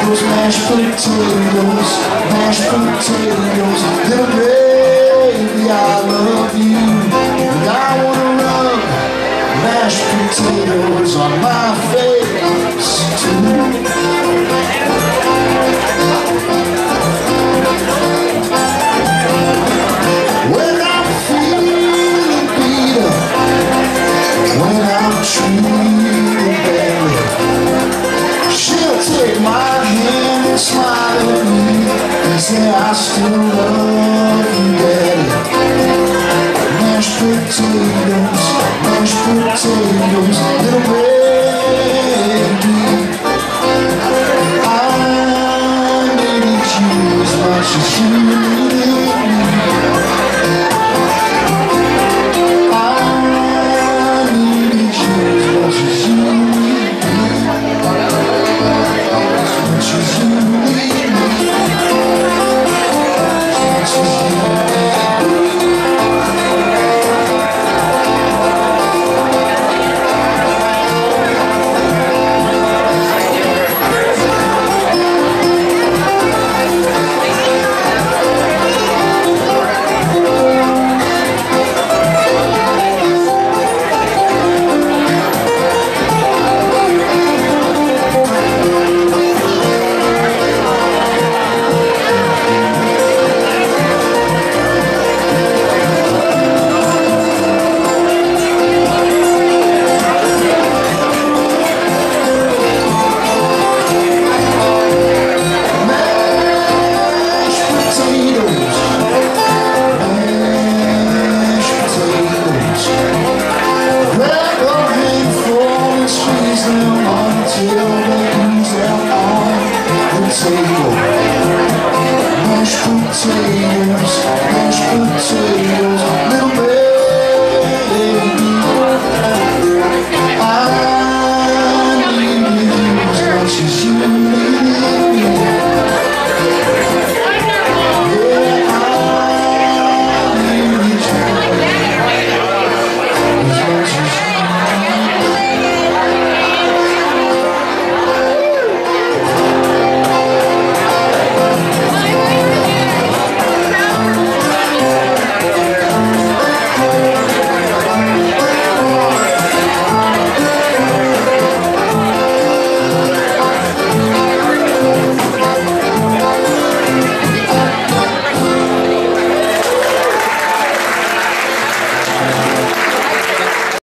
those mashed potatoes, little baby, I love you, and I wanna rub mashed potatoes on my face too. When I'm feeling beat up, when I'm treated badly, she'll take my hand and smile at me and say I still love you, Daddy. Mashed potatoes, little baby, I needed you as much as you needed